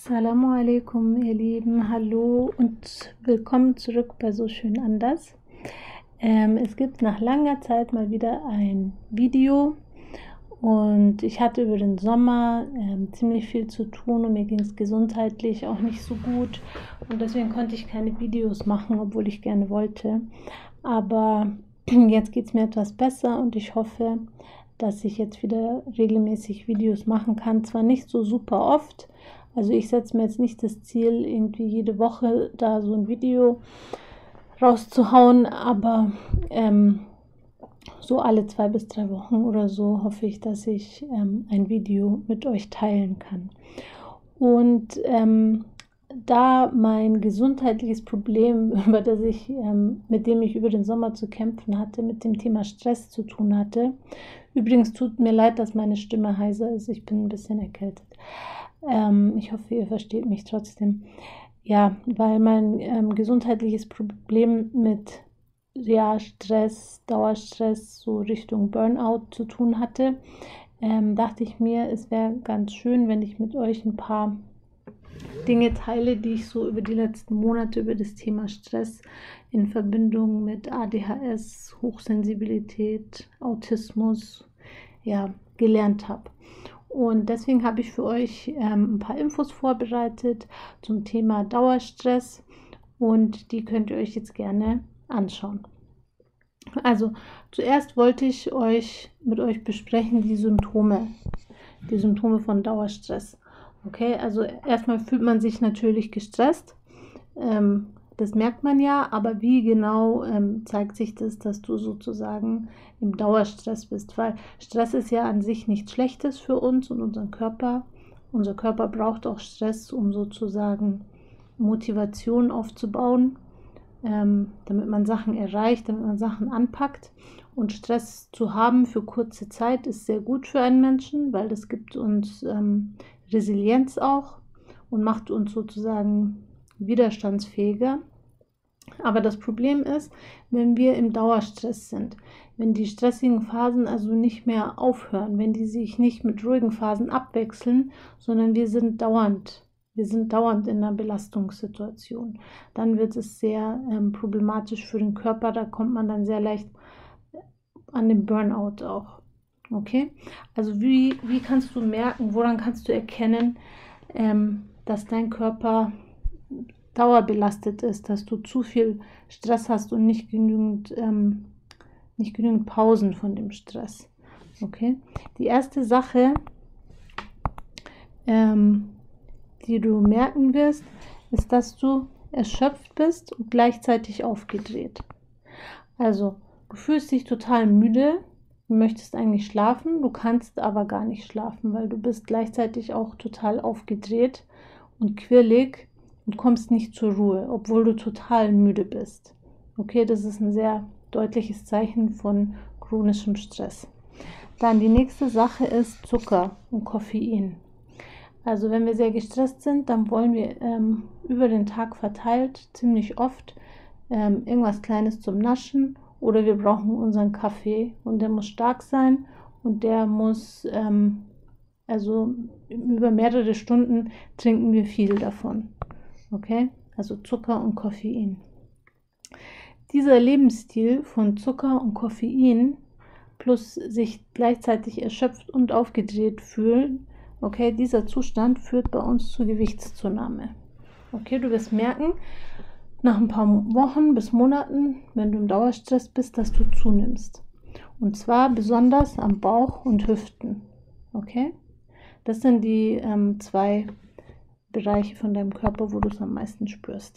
Assalamu alaikum, ihr Lieben, hallo und willkommen zurück bei So Schön Anders. Es gibt nach langer Zeit mal wieder ein Video und ich hatte über den Sommer ziemlich viel zu tun und mir ging es gesundheitlich auch nicht so gut und deswegen konnte ich keine Videos machen, obwohl ich gerne wollte. Aber jetzt geht es mir etwas besser und ich hoffe, dass ich jetzt wieder regelmäßig Videos machen kann. Zwar nicht so super oft, also ich setze mir jetzt nicht das Ziel, irgendwie jede Woche da so ein Video rauszuhauen, aber so alle 2 bis 3 Wochen oder so hoffe ich, dass ich ein Video mit euch teilen kann. Und da mein gesundheitliches Problem, mit dem ich über den Sommer zu kämpfen hatte, mit dem Thema Stress zu tun hatte. Übrigens tut mir leid, dass meine Stimme heiser ist. Ich bin ein bisschen erkältet. Ich hoffe, ihr versteht mich trotzdem. Ja, weil mein gesundheitliches Problem mit Stress, Dauerstress, so Richtung Burnout zu tun hatte, dachte ich mir, es wäre ganz schön, wenn ich mit euch ein paar Dinge teile, die ich so über die letzten Monate über das Thema Stress in Verbindung mit ADHS, Hochsensibilität, Autismus, gelernt habe. Und deswegen habe ich für euch ein paar Infos vorbereitet zum Thema Dauerstress und die könnt ihr euch jetzt gerne anschauen. Also zuerst wollte ich mit euch besprechen die Symptome von Dauerstress. Okay, also erstmal fühlt man sich natürlich gestresst, das merkt man ja, aber wie genau zeigt sich das, dass du sozusagen im Dauerstress bist? Weil Stress ist ja an sich nichts Schlechtes für uns und unseren Körper. Unser Körper braucht auch Stress, um sozusagen Motivation aufzubauen, damit man Sachen erreicht, damit man Sachen anpackt. Und Stress zu haben für kurze Zeit ist sehr gut für einen Menschen, weil das gibt uns Resilienz auch und macht uns sozusagen widerstandsfähiger. Aber das Problem ist, wenn wir im Dauerstress sind, wenn die stressigen Phasen also nicht mehr aufhören, wenn die sich nicht mit ruhigen Phasen abwechseln, sondern wir sind dauernd in einer Belastungssituation, dann wird es sehr problematisch für den Körper, da kommt man dann sehr leicht an den Burnout auch. Okay, also wie kannst du merken, woran kannst du erkennen, dass dein Körper dauerbelastet ist, dass du zu viel Stress hast und nicht genügend Pausen von dem Stress. Okay, die erste Sache, die du merken wirst, ist, dass du erschöpft bist und gleichzeitig aufgedreht. Also du fühlst dich total müde. Du möchtest eigentlich schlafen, du kannst aber gar nicht schlafen, weil du bist gleichzeitig auch total aufgedreht und quirlig und kommst nicht zur Ruhe, obwohl du total müde bist. Okay, das ist ein sehr deutliches Zeichen von chronischem Stress. Dann die nächste Sache ist Zucker und Koffein. Also wenn wir sehr gestresst sind, dann wollen wir über den Tag verteilt ziemlich oft irgendwas Kleines zum Naschen. Oder wir brauchen unseren Kaffee und der muss stark sein und der muss, also über mehrere Stunden trinken wir viel davon. Okay, also Zucker und Koffein. Dieser Lebensstil von Zucker und Koffein plus sich gleichzeitig erschöpft und aufgedreht fühlen, okay, dieser Zustand führt bei uns zur Gewichtszunahme. Okay, du wirst merken, nach ein paar Wochen bis Monaten, wenn du im Dauerstress bist, dass du zunimmst. Und zwar besonders am Bauch und Hüften. Okay? Das sind die 2 Bereiche von deinem Körper, wo du es am meisten spürst.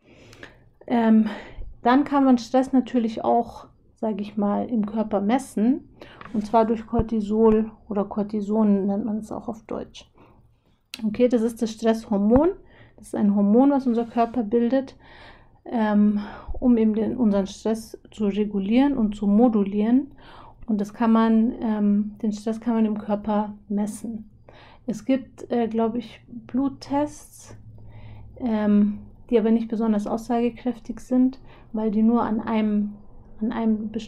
Dann kann man Stress natürlich auch, sage ich mal, im Körper messen. Und zwar durch Cortisol oder Cortison nennt man es auch auf Deutsch. Okay, das ist das Stresshormon. Das ist ein Hormon, was unser Körper bildet, um eben unseren Stress zu regulieren und zu modulieren. Und den Stress kann man im Körper messen. Es gibt, glaube ich, Bluttests, die aber nicht besonders aussagekräftig sind, weil die nur an einem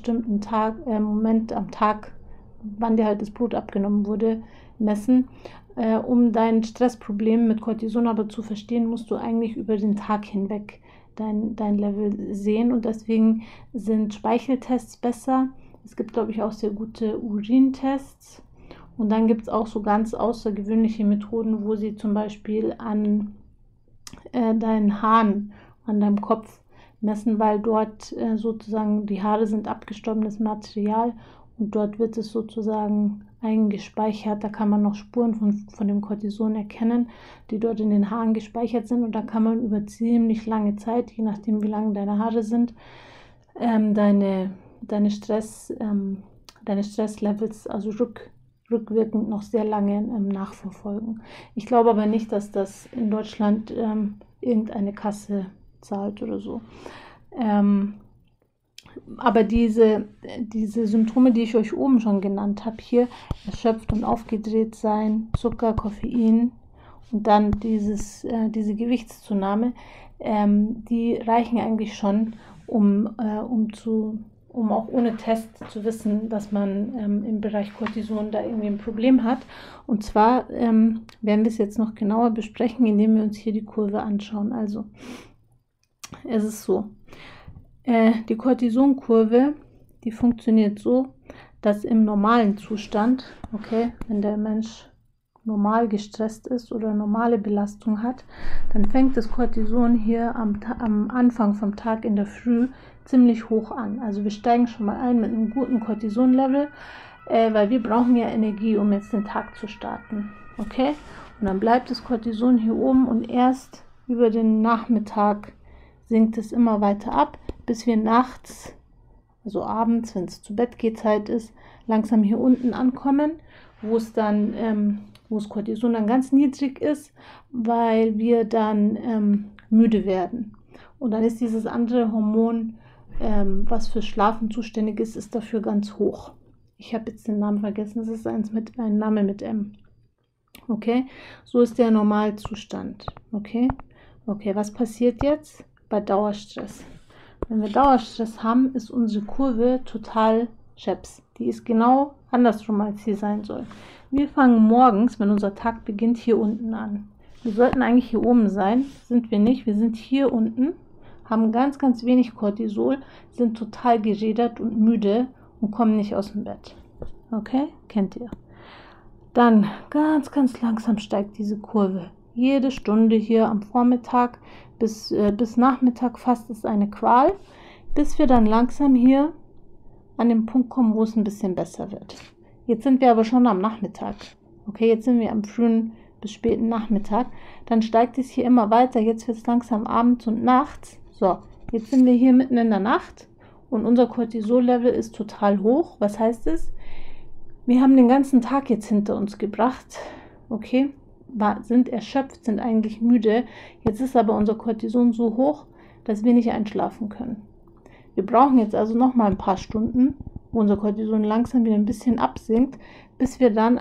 bestimmten Moment am Tag, wann dir halt das Blut abgenommen wurde, messen. Um dein Stressproblem mit Cortison aber zu verstehen, musst du eigentlich über den Tag hinweg dein Level sehen, und deswegen sind Speicheltests besser. Es gibt, glaube ich, auch sehr gute Urintests, und dann gibt es auch so ganz außergewöhnliche Methoden, wo sie zum Beispiel an deinen Haaren, an deinem Kopf messen, weil dort sozusagen die Haare sind abgestorbenes Material und dort wird es sozusagen eingespeichert. Da kann man noch Spuren von dem Cortison erkennen, die dort in den Haaren gespeichert sind, und da kann man über ziemlich lange Zeit, je nachdem wie lang deine Haare sind, deine Stresslevels, also rückwirkend noch sehr lange nachverfolgen. Ich glaube aber nicht, dass das in Deutschland irgendeine Kasse zahlt oder so. Aber diese Symptome, die ich euch oben schon genannt habe, hier erschöpft und aufgedreht sein, Zucker, Koffein und dann diese Gewichtszunahme, die reichen eigentlich schon, um auch ohne Test zu wissen, dass man im Bereich Cortison da irgendwie ein Problem hat. Und zwar werden wir es jetzt noch genauer besprechen, indem wir uns hier die Kurve anschauen. Also es ist so, die Cortisonkurve, die funktioniert so, dass im normalen Zustand, okay, wenn der Mensch normal gestresst ist oder normale Belastung hat, dann fängt das Cortison hier am Anfang vom Tag in der Früh ziemlich hoch an. Also wir steigen schon mal ein mit einem guten Cortison-Level, weil wir brauchen ja Energie, um jetzt den Tag zu starten. Okay? Und dann bleibt das Cortison hier oben und erst über den Nachmittag sinkt es immer weiter ab, bis wir nachts, also abends, wenn es zu Bett geht, Zeit ist, langsam hier unten ankommen, wo das Cortison dann ganz niedrig ist, weil wir dann müde werden. Und dann ist dieses andere Hormon, was für Schlafen zuständig ist dafür ganz hoch. Ich habe jetzt den Namen vergessen, das ist ein Name mit M. Okay, so ist der Normalzustand. Okay, was passiert jetzt bei Dauerstress? Wenn wir Dauerstress haben, ist unsere Kurve total scheps. Die ist genau andersrum, als sie sein soll. Wir fangen morgens, wenn unser Tag beginnt, hier unten an. Wir sollten eigentlich hier oben sein, sind wir nicht. Wir sind hier unten, haben ganz, ganz wenig Cortisol, sind total gerädert und müde und kommen nicht aus dem Bett. Okay, kennt ihr. Dann ganz, ganz langsam steigt diese Kurve. Jede Stunde hier am Vormittag bis Nachmittag fast ist eine Qual, bis wir dann langsam hier an den Punkt kommen, wo es ein bisschen besser wird. Jetzt sind wir aber schon am Nachmittag. Okay, jetzt sind wir am frühen bis späten Nachmittag. Dann steigt es hier immer weiter. Jetzt wird es langsam abends und nachts. So, jetzt sind wir hier mitten in der Nacht und unser Cortisol-Level ist total hoch. Was heißt es? Wir haben den ganzen Tag jetzt hinter uns gebracht. Okay, sind erschöpft, sind eigentlich müde. Jetzt ist aber unser Cortison so hoch, dass wir nicht einschlafen können. Wir brauchen jetzt also noch mal ein paar Stunden, wo unser Cortison langsam wieder ein bisschen absinkt, bis wir dann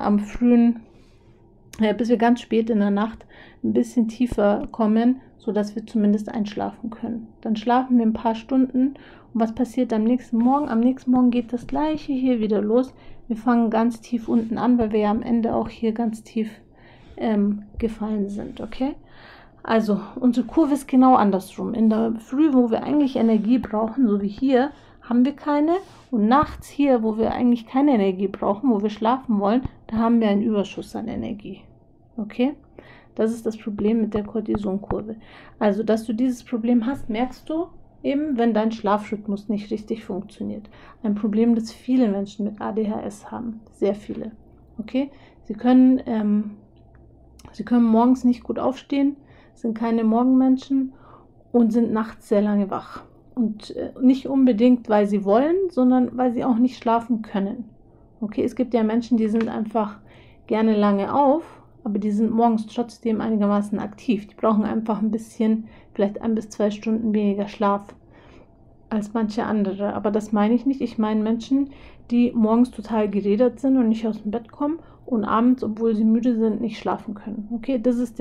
bis wir ganz spät in der Nacht ein bisschen tiefer kommen, sodass wir zumindest einschlafen können. Dann schlafen wir ein paar Stunden und was passiert am nächsten Morgen? Am nächsten Morgen geht das Gleiche hier wieder los. Wir fangen ganz tief unten an, weil wir ja am Ende auch hier ganz tief gefallen sind, okay? Also, unsere Kurve ist genau andersrum. In der Früh, wo wir eigentlich Energie brauchen, so wie hier, haben wir keine. Und nachts hier, wo wir eigentlich keine Energie brauchen, wo wir schlafen wollen, da haben wir einen Überschuss an Energie. Okay? Das ist das Problem mit der Cortisonkurve. Also, dass du dieses Problem hast, merkst du eben, wenn dein Schlafrhythmus nicht richtig funktioniert. Ein Problem, das viele Menschen mit ADHS haben. Sehr viele. Okay? Sie können morgens nicht gut aufstehen, sind keine Morgenmenschen und sind nachts sehr lange wach. Und nicht unbedingt, weil sie wollen, sondern weil sie auch nicht schlafen können. Okay, es gibt ja Menschen, die sind einfach gerne lange auf, aber die sind morgens trotzdem einigermaßen aktiv. Die brauchen einfach ein bisschen, vielleicht 1 bis 2 Stunden weniger Schlaf als manche andere. Aber das meine ich nicht. Ich meine Menschen, die morgens total gerädert sind und nicht aus dem Bett kommen und abends, obwohl sie müde sind, nicht schlafen können. Okay, das ist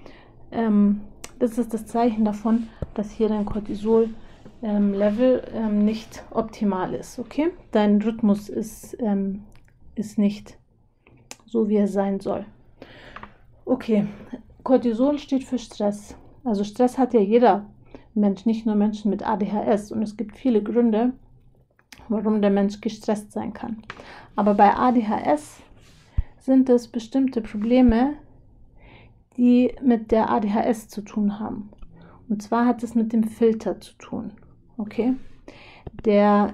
das Zeichen davon, dass hier dein Cortisol-Level nicht optimal ist. Okay, dein Rhythmus ist nicht so, wie er sein soll. Okay, Cortisol steht für Stress. Also Stress hat ja jeder Mensch, nicht nur Menschen mit ADHS. Und es gibt viele Gründe, warum der Mensch gestresst sein kann. Aber bei ADHS sind es bestimmte Probleme, die mit der ADHS zu tun haben. Und zwar hat es mit dem Filter zu tun. Okay? Der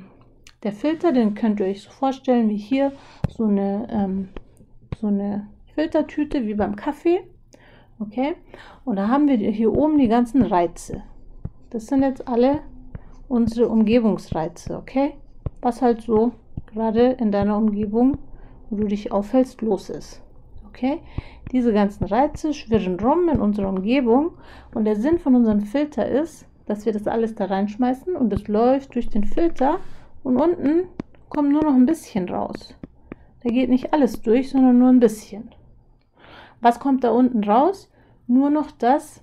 Filter, den könnt ihr euch so vorstellen wie hier, so eine Filtertüte wie beim Kaffee. Okay? Und da haben wir hier oben die ganzen Reize. Das sind jetzt alle unsere Umgebungsreize, okay? Was halt so gerade in deiner Umgebung, wo du dich aufhältst, los ist. Okay? Diese ganzen Reize schwirren rum in unserer Umgebung und der Sinn von unserem Filter ist, dass wir das alles da reinschmeißen und es läuft durch den Filter und unten kommt nur noch ein bisschen raus. Da geht nicht alles durch, sondern nur ein bisschen. Was kommt da unten raus? Nur noch das,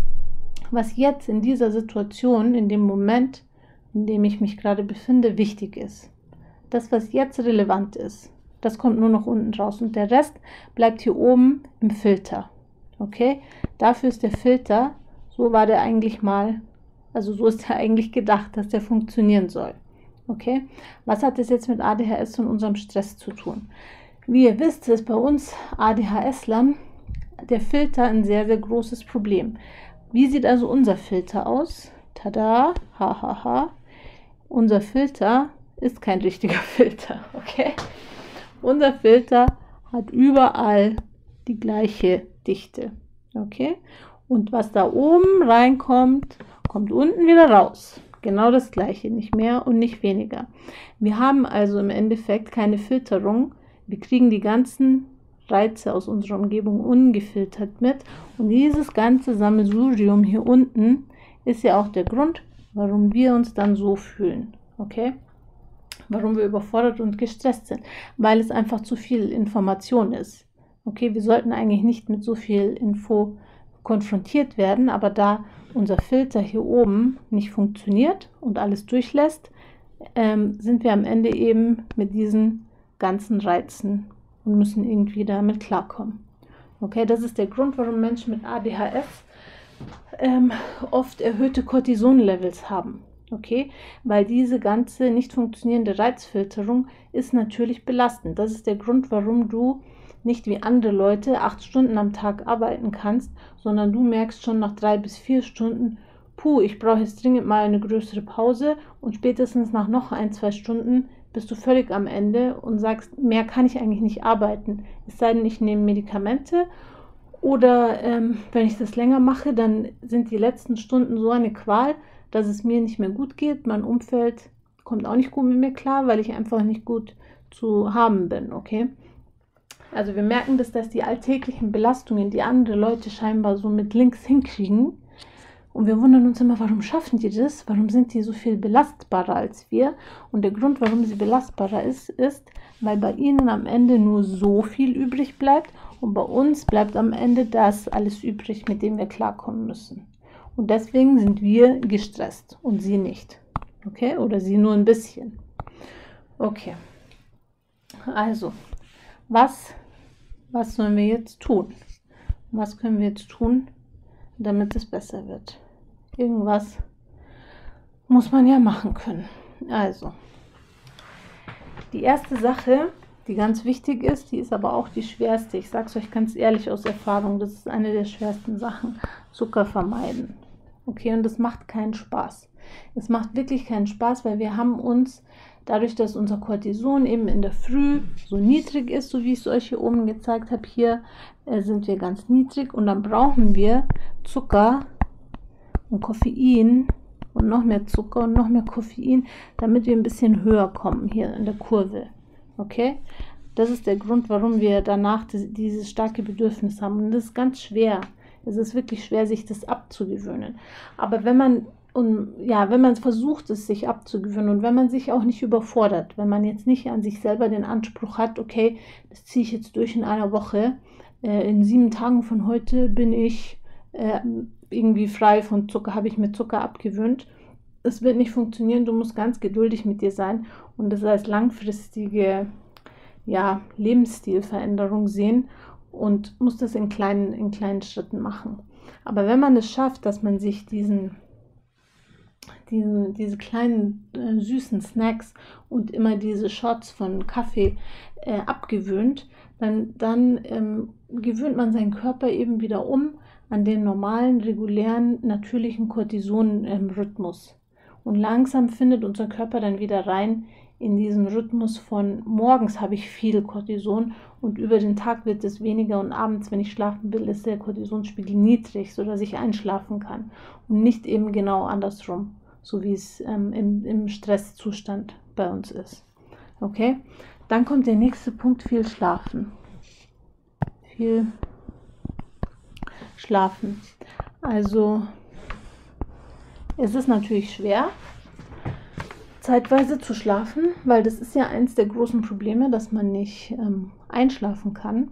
was jetzt in dieser Situation, in dem Moment, in dem ich mich gerade befinde, wichtig ist. Das, was jetzt relevant ist, das kommt nur noch unten raus und der Rest bleibt hier oben im Filter. Okay? Dafür ist der Filter, so war der eigentlich mal, also so ist er eigentlich gedacht, dass der funktionieren soll. Okay? Was hat das jetzt mit ADHS und unserem Stress zu tun? Wie ihr wisst, ist bei uns ADHS-Lern der Filter ein sehr, sehr großes Problem. Wie sieht also unser Filter aus? Tada, hahaha. Unser Filter ist kein richtiger Filter, okay? Unser Filter hat überall die gleiche Dichte, okay? Und was da oben reinkommt, kommt unten wieder raus. Genau das gleiche, nicht mehr und nicht weniger. Wir haben also im Endeffekt keine Filterung. Wir kriegen die ganzen Reize aus unserer Umgebung ungefiltert mit. Und dieses ganze Sammelsurium hier unten ist ja auch der Grund, warum wir uns dann so fühlen. Okay? Warum wir überfordert und gestresst sind. Weil es einfach zu viel Information ist. Okay, wir sollten eigentlich nicht mit so viel Info konfrontiert werden, aber da unser Filter hier oben nicht funktioniert und alles durchlässt, sind wir am Ende eben mit diesen ganzen Reizen und müssen irgendwie damit klarkommen. Okay, das ist der Grund, warum Menschen mit ADHS oft erhöhte Cortison-Levels haben. Okay, weil diese ganze nicht funktionierende Reizfilterung ist natürlich belastend. Das ist der Grund, warum du nicht wie andere Leute 8 Stunden am Tag arbeiten kannst, sondern du merkst schon nach 3 bis 4 Stunden, puh, ich brauche jetzt dringend mal eine größere Pause und spätestens nach noch 1-2 Stunden bist du völlig am Ende und sagst, mehr kann ich eigentlich nicht arbeiten. Es sei denn, ich nehme Medikamente oder wenn ich das länger mache, dann sind die letzten Stunden so eine Qual, dass es mir nicht mehr gut geht. Mein Umfeld kommt auch nicht gut mit mir klar, weil ich einfach nicht gut zu haben bin, okay? Also wir merken, dass die alltäglichen Belastungen, die andere Leute scheinbar so mit links hinkriegen, und wir wundern uns immer, warum schaffen die das? Warum sind die so viel belastbarer als wir? Und der Grund, warum sie belastbarer ist, weil bei ihnen am Ende nur so viel übrig bleibt und bei uns bleibt am Ende das alles übrig, mit dem wir klarkommen müssen. Und deswegen sind wir gestresst und sie nicht. Okay? Oder sie nur ein bisschen. Okay. Also, was sollen wir jetzt tun? Was können wir jetzt tun, damit es besser wird? Irgendwas muss man ja machen können. Also, die erste Sache, die ganz wichtig ist, die ist aber auch die schwerste. Ich sage es euch ganz ehrlich aus Erfahrung, das ist eine der schwersten Sachen. Zucker vermeiden. Okay, und das macht keinen Spaß. Es macht wirklich keinen Spaß, weil wir haben uns, dadurch, dass unser Cortison eben in der Früh so niedrig ist, so wie ich es euch hier oben gezeigt habe, hier sind wir ganz niedrig und dann brauchen wir Zucker und Koffein und noch mehr Zucker und noch mehr Koffein, damit wir ein bisschen höher kommen hier in der Kurve. Okay? Das ist der Grund, warum wir danach dieses starke Bedürfnis haben. Und das ist ganz schwer. Es ist wirklich schwer, sich das abzugewöhnen. Aber wenn man versucht, es sich abzugewöhnen und wenn man sich auch nicht überfordert, wenn man jetzt nicht an sich selber den Anspruch hat, okay, das ziehe ich jetzt durch in einer Woche, in 7 Tagen von heute bin ich irgendwie frei von Zucker, habe ich mir Zucker abgewöhnt. Es wird nicht funktionieren, du musst ganz geduldig mit dir sein und das als langfristige Lebensstilveränderung sehen. und muss das in kleinen Schritten machen. Aber wenn man es schafft, dass man sich diese kleinen süßen Snacks und immer diese Shots von Kaffee abgewöhnt, dann gewöhnt man seinen Körper eben wieder an den normalen, regulären, natürlichen Cortison-Rhythmus. Und langsam findet unser Körper dann wieder rein in diesen Rhythmus von morgens habe ich viel Cortison und über den Tag wird es weniger und abends, wenn ich schlafen will, ist der Cortisonspiegel niedrig, sodass ich einschlafen kann und nicht eben genau andersrum, so wie es im Stresszustand bei uns ist. Okay, dann kommt der nächste Punkt, viel Schlafen. Viel Schlafen. Also es ist natürlich schwer, zeitweise zu schlafen, weil das ist ja eins der großen Probleme, dass man nicht einschlafen kann.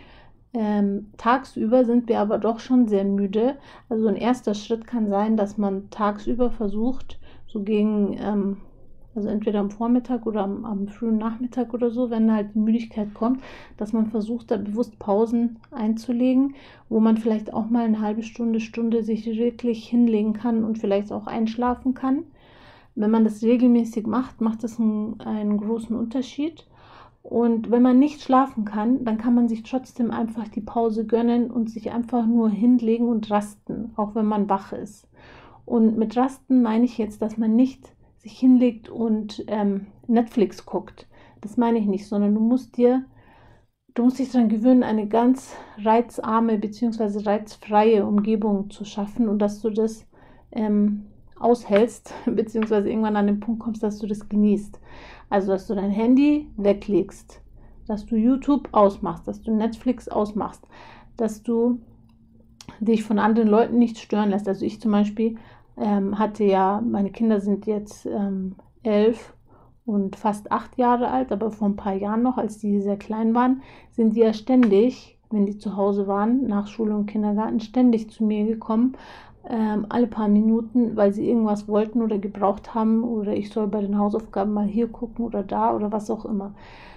Tagsüber sind wir aber doch schon sehr müde. Also ein erster Schritt kann sein, dass man tagsüber versucht, so gegen, also entweder am Vormittag oder am frühen Nachmittag oder so, wenn halt die Müdigkeit kommt, dass man versucht, da bewusst Pausen einzulegen, wo man vielleicht auch mal eine halbe Stunde sich wirklich hinlegen kann und vielleicht auch einschlafen kann. Wenn man das regelmäßig macht, macht das einen großen Unterschied. Und wenn man nicht schlafen kann, dann kann man sich trotzdem einfach die Pause gönnen und sich einfach nur hinlegen und rasten, auch wenn man wach ist. Und mit Rasten meine ich jetzt, dass man nicht sich hinlegt und Netflix guckt. Das meine ich nicht, sondern du musst dich daran gewöhnen, eine ganz reizarme bzw. reizfreie Umgebung zu schaffen und dass du das aushältst, beziehungsweise irgendwann an den Punkt kommst, dass du das genießt. Also, dass du dein Handy weglegst, dass du YouTube ausmachst, dass du Netflix ausmachst, dass du dich von anderen Leuten nicht stören lässt. Also ich zum Beispiel hatte ja, meine Kinder sind jetzt 11 und fast 8 Jahre alt, aber vor ein paar Jahren noch, als die sehr klein waren, sind die ja ständig, wenn die zu Hause waren, nach Schule und Kindergarten, ständig zu mir gekommen, alle paar Minuten, weil sie irgendwas wollten oder gebraucht haben oder ich soll bei den Hausaufgaben mal hier gucken oder da oder was auch immer.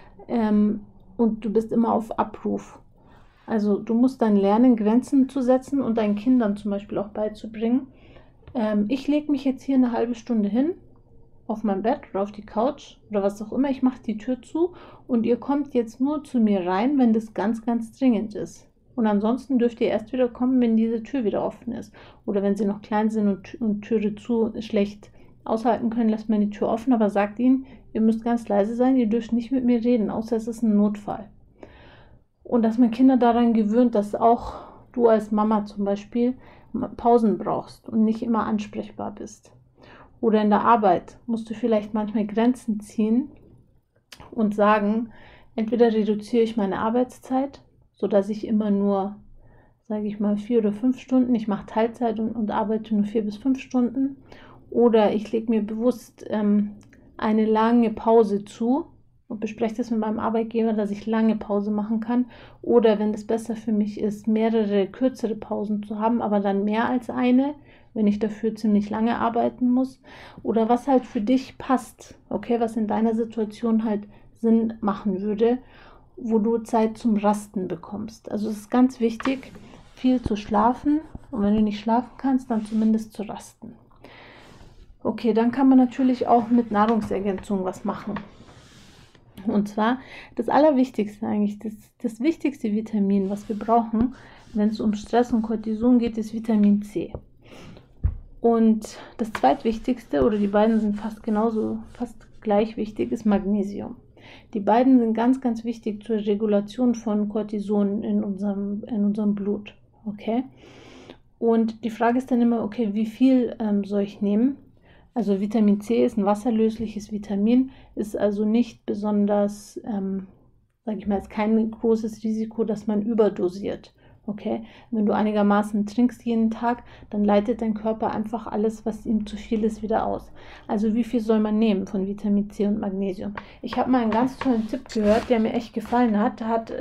Und du bist immer auf Abruf. Also du musst dann lernen, Grenzen zu setzen und deinen Kindern zum Beispiel auch beizubringen. Ich lege mich jetzt hier eine halbe Stunde hin, auf mein Bett oder auf die Couch oder was auch immer. Ich mache die Tür zu und ihr kommt jetzt nur zu mir rein, wenn das ganz, ganz dringend ist. Und ansonsten dürft ihr erst wieder kommen, wenn diese Tür wieder offen ist. Oder wenn sie noch klein sind und Türe zu schlecht aushalten können, lässt man die Tür offen, aber sagt ihnen, ihr müsst ganz leise sein, ihr dürft nicht mit mir reden, außer es ist ein Notfall. Und dass man Kinder daran gewöhnt, dass auch du als Mama zum Beispiel Pausen brauchst und nicht immer ansprechbar bist. Oder in der Arbeit musst du vielleicht manchmal Grenzen ziehen und sagen, entweder reduziere ich meine Arbeitszeit, sodass ich immer nur, sage ich mal, 4 oder 5 Stunden, ich mache Teilzeit und arbeite nur 4 bis 5 Stunden. Oder ich lege mir bewusst eine lange Pause zu und bespreche das mit meinem Arbeitgeber, dass ich lange Pause machen kann. Oder wenn es besser für mich ist, mehrere kürzere Pausen zu haben, aber dann mehr als eine, wenn ich dafür ziemlich lange arbeiten muss. Oder was halt für dich passt, okay, was in deiner Situation halt Sinn machen würde, wo du Zeit zum Rasten bekommst. Also es ist ganz wichtig, viel zu schlafen und wenn du nicht schlafen kannst, dann zumindest zu rasten. Okay, dann kann man natürlich auch mit Nahrungsergänzung was machen. Und zwar das Allerwichtigste eigentlich, das wichtigste Vitamin, was wir brauchen, wenn es um Stress und Cortison geht, ist Vitamin C. Und das zweitwichtigste, oder die beiden sind fast gleich wichtig, ist Magnesium. Die beiden sind ganz, ganz wichtig zur Regulation von Cortison in unserem Blut. Okay? Und die Frage ist dann immer, okay, wie viel soll ich nehmen? Also Vitamin C ist ein wasserlösliches Vitamin, ist also nicht besonders, sage ich mal, ist kein großes Risiko, dass man überdosiert. Okay? Wenn du einigermaßen trinkst jeden Tag, dann leitet dein Körper einfach alles, was ihm zu viel ist, wieder aus. Also wie viel soll man nehmen von Vitamin C und Magnesium? Ich habe mal einen ganz tollen Tipp gehört, der mir echt gefallen hat. Da hat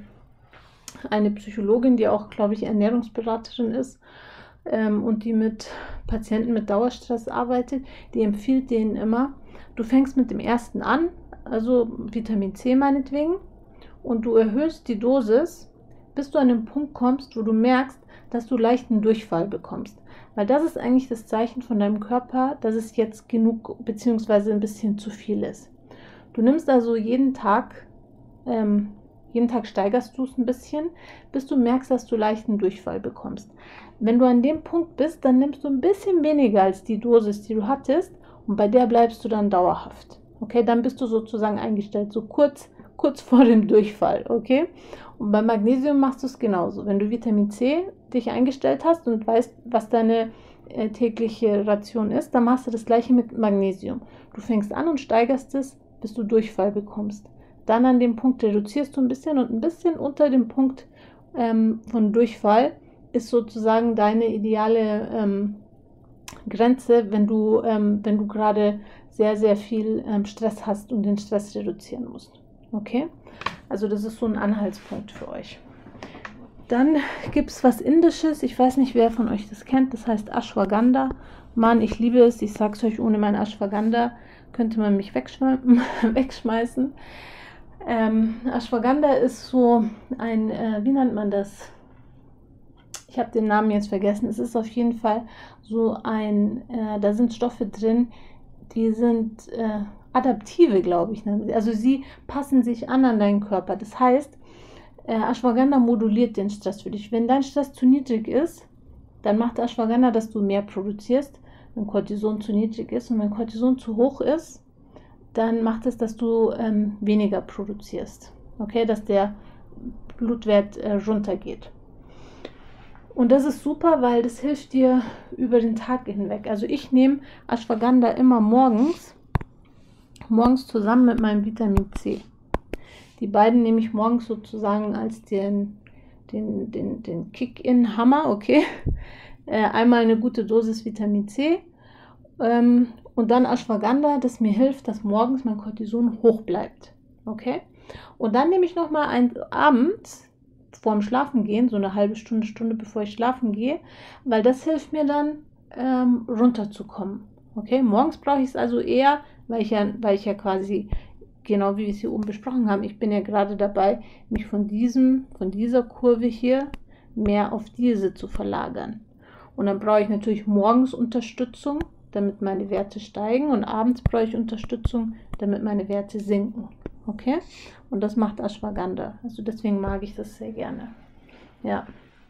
eine Psychologin, die auch, glaube ich, Ernährungsberaterin ist und die mit Patienten mit Dauerstress arbeitet, die empfiehlt denen immer, du fängst mit dem ersten an, also Vitamin C meinetwegen, und du erhöhst die Dosis bis du an den Punkt kommst, wo du merkst, dass du leichten Durchfall bekommst. Weil das ist eigentlich das Zeichen von deinem Körper, dass es jetzt genug bzw. ein bisschen zu viel ist. Du nimmst also jeden Tag steigerst du es ein bisschen, bis du merkst, dass du leichten Durchfall bekommst. Wenn du an dem Punkt bist, dann nimmst du ein bisschen weniger als die Dosis, die du hattest, und bei der bleibst du dann dauerhaft. Okay, dann bist du sozusagen eingestellt, so kurz vor dem Durchfall, okay? Und beim Magnesium machst du es genauso. Wenn du Vitamin C dich eingestellt hast und weißt, was deine tägliche Ration ist, dann machst du das gleiche mit Magnesium. Du fängst an und steigerst es, bis du Durchfall bekommst. Dann an dem Punkt reduzierst du ein bisschen und ein bisschen unter dem Punkt von Durchfall ist sozusagen deine ideale Grenze, wenn du gerade sehr, sehr viel Stress hast und den Stress reduzieren musst. Okay? Also das ist so ein Anhaltspunkt für euch. Dann gibt es was Indisches. Ich weiß nicht, wer von euch das kennt. Das heißt Ashwagandha. Mann, ich liebe es. Ich sag's euch, ohne mein Ashwagandha könnte man mich wegschmeißen. Ashwagandha ist so ein, wie nennt man das? Ich habe den Namen jetzt vergessen. Es ist auf jeden Fall so ein, da sind Stoffe drin, die sind adaptive, glaube ich. Also sie passen sich an deinen Körper. Das heißt, Ashwagandha moduliert den Stress für dich. Wenn dein Stress zu niedrig ist, dann macht Ashwagandha, dass du mehr produzierst, wenn Cortison zu niedrig ist. Und wenn Cortison zu hoch ist, dann macht es, dass du weniger produzierst. Okay, dass der Blutwert runtergeht. Und das ist super, weil das hilft dir über den Tag hinweg. Also ich nehme Ashwagandha immer morgens zusammen mit meinem Vitamin C. Die beiden nehme ich morgens sozusagen als den Kick-in-Hammer, okay? Einmal eine gute Dosis Vitamin C und dann Ashwagandha, das mir hilft, dass morgens mein Cortison hoch bleibt, okay? Und dann nehme ich nochmal abends vorm Schlafengehen, so eine halbe Stunde bevor ich schlafen gehe, weil das hilft mir dann runterzukommen, okay? Morgens brauche ich es also eher, weil ich ja quasi, genau wie wir es hier oben besprochen haben, ich bin ja gerade dabei, mich von dieser Kurve hier mehr auf diese zu verlagern. Und dann brauche ich natürlich morgens Unterstützung, damit meine Werte steigen, und abends brauche ich Unterstützung, damit meine Werte sinken. Okay? Und das macht Ashwagandha. Also deswegen mag ich das sehr gerne. Ja.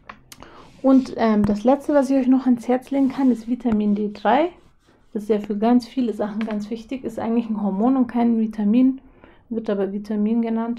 Und das letzte, was ich euch noch ans Herz legen kann, ist Vitamin D3. Das ist ja für ganz viele Sachen ganz wichtig. Ist eigentlich ein Hormon und kein Vitamin. Wird aber Vitamin genannt.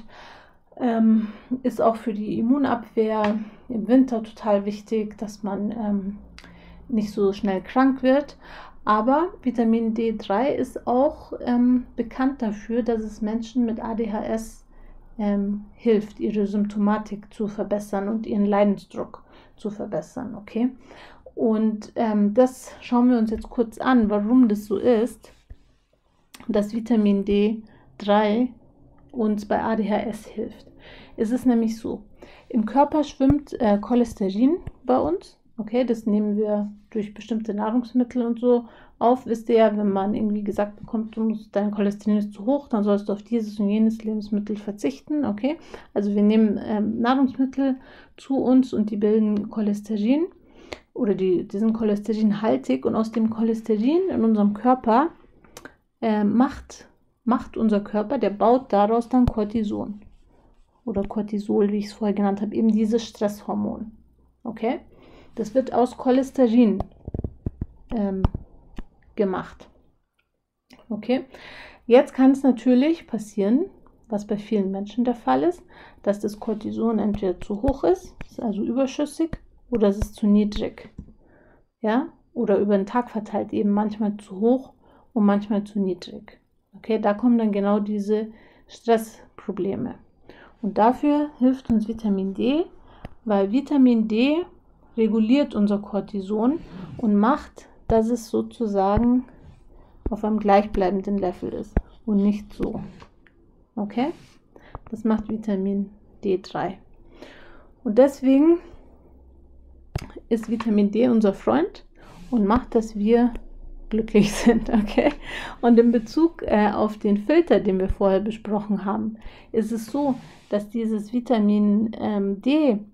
Ist auch für die Immunabwehr im Winter total wichtig, dass man nicht so schnell krank wird. Aber Vitamin D3 ist auch bekannt dafür, dass es Menschen mit ADHS hilft, ihre Symptomatik zu verbessern und ihren Leidensdruck zu verbessern. Okay? Und das schauen wir uns jetzt kurz an, warum das so ist, dass Vitamin D3 uns bei ADHS hilft. Es ist nämlich so, im Körper schwimmt Cholesterin bei uns. Okay, das nehmen wir durch bestimmte Nahrungsmittel und so auf. Wisst ihr ja, wenn man irgendwie gesagt bekommt, dein Cholesterin ist zu hoch, dann sollst du auf dieses und jenes Lebensmittel verzichten. Okay, also wir nehmen Nahrungsmittel zu uns und die bilden Cholesterin oder die sind cholesterinhaltig, und aus dem Cholesterin in unserem Körper macht unser Körper, der baut daraus dann Cortison oder Cortisol, wie ich es vorher genannt habe, eben dieses Stresshormon. Okay? Das wird aus Cholesterin gemacht. Okay? Jetzt kann es natürlich passieren, was bei vielen Menschen der Fall ist, dass das Cortison entweder zu hoch ist also überschüssig, oder es ist zu niedrig. Ja? Oder über den Tag verteilt eben manchmal zu hoch und manchmal zu niedrig. Okay? Da kommen dann genau diese Stressprobleme. Und dafür hilft uns Vitamin D, weil Vitamin D reguliert unser Cortison und macht, dass es sozusagen auf einem gleichbleibenden Level ist und nicht so. Okay? Das macht Vitamin D3. Und deswegen ist Vitamin D unser Freund und macht, dass wir glücklich sind. Okay? Und in Bezug auf den Filter, den wir vorher besprochen haben, ist es so, dass dieses Vitamin D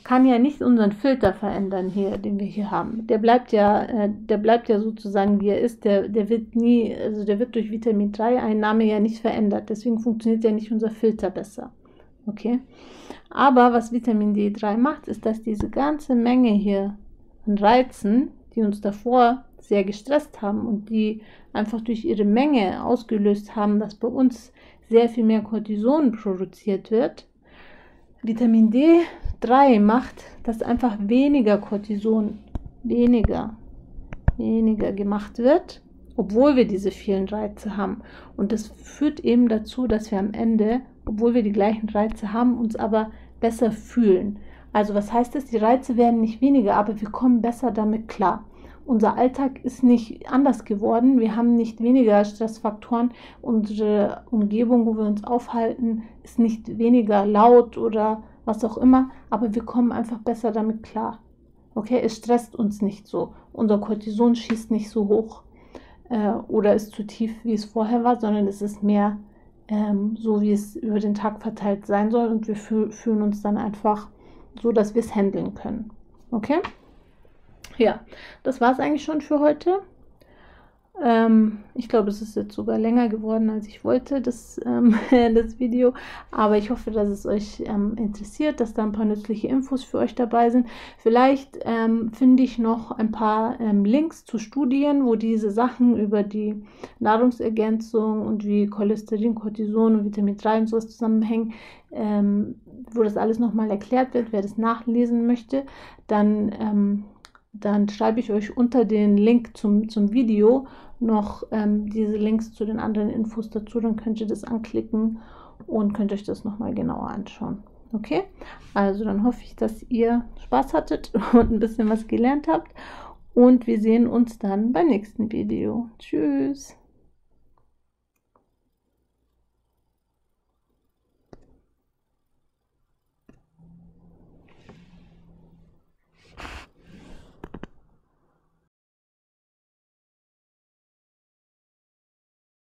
kann ja nicht unseren Filter verändern hier, den wir hier haben. Der bleibt ja sozusagen, wie er ist. Der wird nie, also der wird durch Vitamin 3-Einnahme ja nicht verändert. Deswegen funktioniert ja nicht unser Filter besser. Okay? Aber was Vitamin D3 macht, ist, dass diese ganze Menge hier an Reizen, die uns davor sehr gestresst haben und die einfach durch ihre Menge ausgelöst haben, dass bei uns sehr viel mehr Cortison produziert wird. Vitamin D3 macht, dass einfach weniger Cortison, weniger gemacht wird, obwohl wir diese vielen Reize haben. Und das führt eben dazu, dass wir am Ende, obwohl wir die gleichen Reize haben, uns aber besser fühlen. Also was heißt das? Die Reize werden nicht weniger, aber wir kommen besser damit klar. Unser Alltag ist nicht anders geworden. Wir haben nicht weniger Stressfaktoren. Unsere Umgebung, wo wir uns aufhalten, ist nicht weniger laut oder was auch immer. Aber wir kommen einfach besser damit klar. Okay, es stresst uns nicht so. Unser Cortison schießt nicht so hoch oder ist zu tief, wie es vorher war, sondern es ist mehr so, wie es über den Tag verteilt sein soll. Und wir fühlen uns dann einfach so, dass wir es handeln können. Okay? Ja, das war es eigentlich schon für heute. Ich glaube, es ist jetzt sogar länger geworden, als ich wollte, das Video. Aber ich hoffe, dass es euch interessiert, dass da ein paar nützliche Infos für euch dabei sind. Vielleicht finde ich noch ein paar Links zu Studien, wo diese Sachen über die Nahrungsergänzung und wie Cholesterin, Cortison und Vitamin 3 und sowas zusammenhängen, wo das alles nochmal erklärt wird. Wer das nachlesen möchte, dann schreibe ich euch unter den Link zum Video noch diese Links zu den anderen Infos dazu. Dann könnt ihr das anklicken und könnt euch das nochmal genauer anschauen. Okay? Also dann hoffe ich, dass ihr Spaß hattet und ein bisschen was gelernt habt. Und wir sehen uns dann beim nächsten Video. Tschüss!